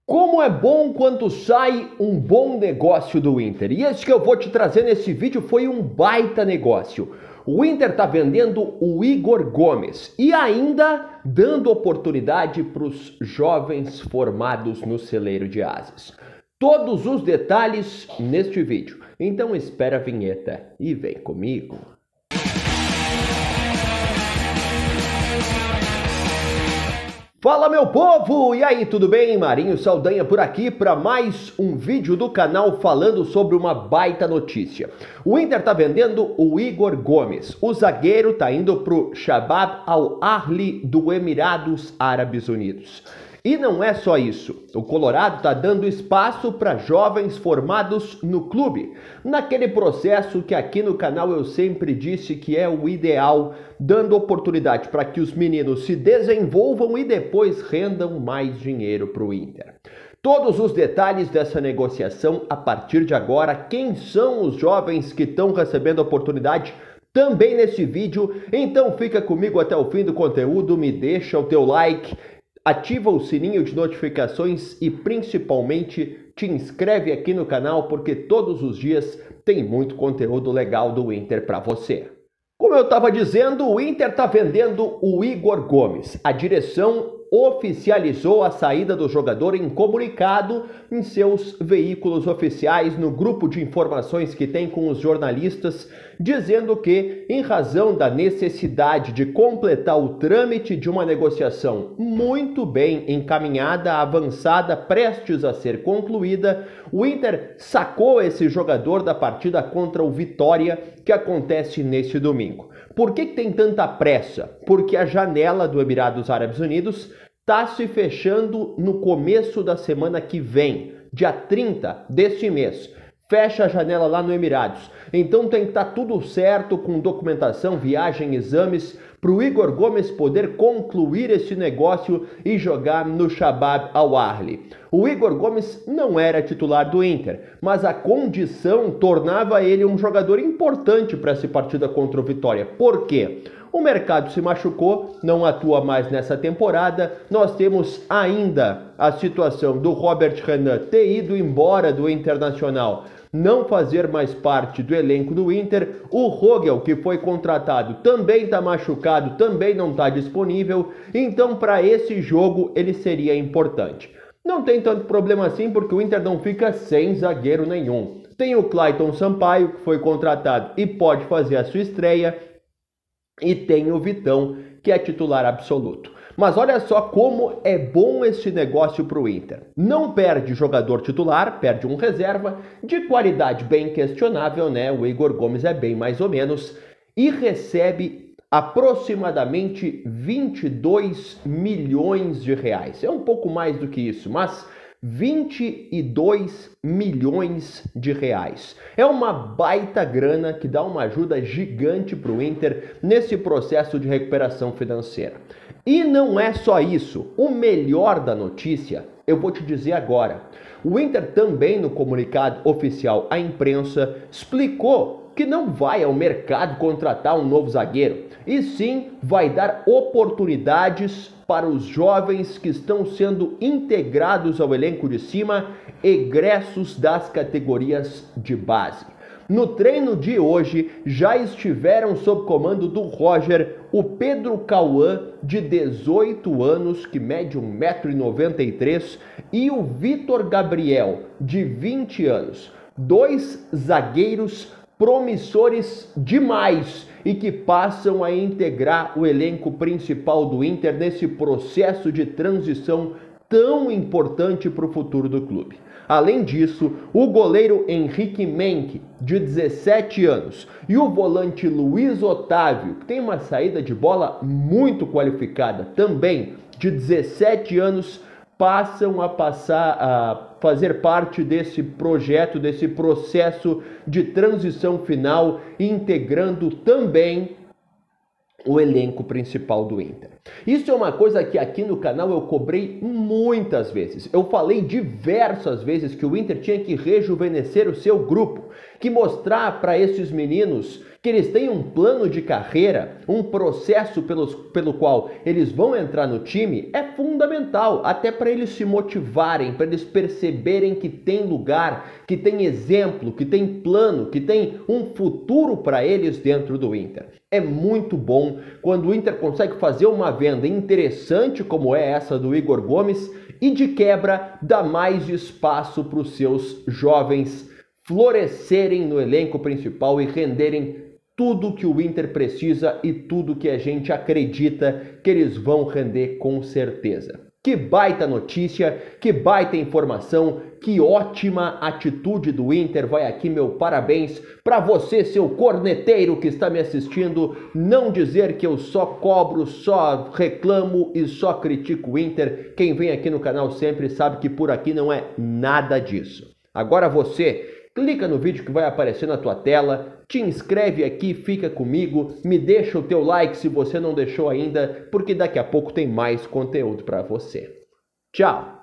Como é bom quando sai um bom negócio do Inter. E esse que eu vou te trazer nesse vídeo foi um baita negócio. O Inter está vendendo o Igor Gomes e ainda dando oportunidade para os jovens formados no celeiro de Ases. Todos os detalhes neste vídeo. Então espera a vinheta e vem comigo. Fala meu povo! E aí, tudo bem? Marinho Saldanha por aqui para mais um vídeo do canal falando sobre uma baita notícia. O Inter tá vendendo o Igor Gomes. O zagueiro tá indo pro Shabab Al Ahly do Emirados Árabes Unidos. E não é só isso, o Colorado está dando espaço para jovens formados no clube, naquele processo que aqui no canal eu sempre disse que é o ideal, dando oportunidade para que os meninos se desenvolvam e depois rendam mais dinheiro para o Inter. Todos os detalhes dessa negociação a partir de agora, quem são os jovens que estão recebendo a oportunidade, também nesse vídeo, então fica comigo até o fim do conteúdo, me deixa o teu like, ativa o sininho de notificações e principalmente te inscreve aqui no canal porque todos os dias tem muito conteúdo legal do Inter para você. Como eu estava dizendo, o Inter está vendendo o Igor Gomes. A direção oficializou a saída do jogador em comunicado em seus veículos oficiais no grupo de informações que tem com os jornalistas, dizendo que, em razão da necessidade de completar o trâmite de uma negociação muito bem encaminhada, avançada, prestes a ser concluída, o Inter sacou esse jogador da partida contra o Vitória, que acontece neste domingo. Por que tem tanta pressa? Porque a janela do Emirados Árabes Unidos está se fechando no começo da semana que vem, dia 30 deste mês. Fecha a janela lá no Emirados. Então tem que estar tudo certo com documentação, viagem, exames, para o Igor Gomes poder concluir esse negócio e jogar no Shabab Al Ahly. O Igor Gomes não era titular do Inter, mas a condição tornava ele um jogador importante para essa partida contra o Vitória. Por quê? O mercado se machucou, não atua mais nessa temporada. Nós temos ainda a situação do Robert Renan ter ido embora do Internacional, não fazer mais parte do elenco do Inter. O Rogel, que foi contratado, também está machucado, também não está disponível. Então, para esse jogo, ele seria importante. Não tem tanto problema assim, porque o Inter não fica sem zagueiro nenhum. Tem o Clayton Sampaio, que foi contratado e pode fazer a sua estreia. E tem o Vitão, que é titular absoluto. Mas olha só como é bom esse negócio para o Inter. Não perde jogador titular, perde um reserva, de qualidade bem questionável, né? O Igor Gomes é bem mais ou menos, e recebe aproximadamente 22 milhões de reais. É um pouco mais do que isso, mas 22 milhões de reais. É uma baita grana que dá uma ajuda gigante para o Inter nesse processo de recuperação financeira. E não é só isso. O melhor da notícia, eu vou te dizer agora. O Inter também, no comunicado oficial à imprensa, explicou que não vai ao mercado contratar um novo zagueiro, e sim vai dar oportunidades para os jovens que estão sendo integrados ao elenco de cima, egressos das categorias de base. No treino de hoje, já estiveram sob comando do Roger o Pedro Cauã, de 18 anos, que mede 1,93 m, e o Vitor Gabriel, de 20 anos. Dois zagueiros promissores demais e que passam a integrar o elenco principal do Inter nesse processo de transição tão importante para o futuro do clube. Além disso, o goleiro Henrique Menck, de 17 anos, e o volante Luiz Otávio, que tem uma saída de bola muito qualificada, também de 17 anos, passam a fazer parte desse projeto, desse processo de transição final, integrando também o elenco principal do Inter. Isso é uma coisa que aqui no canal eu cobrei muitas vezes. Eu falei diversas vezes que o Inter tinha que rejuvenescer o seu grupo, que mostrar para esses meninos que eles têm um plano de carreira, um processo pelo qual eles vão entrar no time, é fundamental, até para eles se motivarem, para eles perceberem que tem lugar, que tem exemplo, que tem plano, que tem um futuro para eles dentro do Inter. É muito bom quando o Inter consegue fazer uma venda interessante como é essa do Igor Gomes e de quebra dá mais espaço para os seus jovens florescerem no elenco principal e renderem tudo que o Inter precisa e tudo que a gente acredita que eles vão render com certeza. Que baita notícia, que baita informação, que ótima atitude do Inter. Vai aqui meu parabéns para você, seu corneteiro que está me assistindo. Não dizer que eu só cobro, só reclamo e só critico o Inter. Quem vem aqui no canal sempre sabe que por aqui não é nada disso. Agora você clica no vídeo que vai aparecer na tua tela, te inscreve aqui, fica comigo, me deixa o teu like se você não deixou ainda, porque daqui a pouco tem mais conteúdo para você. Tchau!